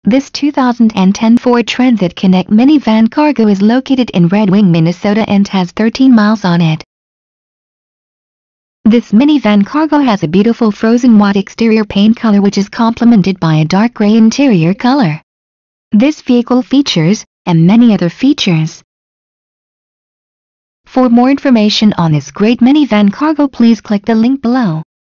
This 2010 Ford Transit Connect minivan cargo is located in Red Wing, Minnesota and has 13 miles on it. This minivan cargo has a beautiful frozen white exterior paint color which is complemented by a dark gray interior color. This vehicle features, and many other features. For more information on this great minivan cargo, please click the link below.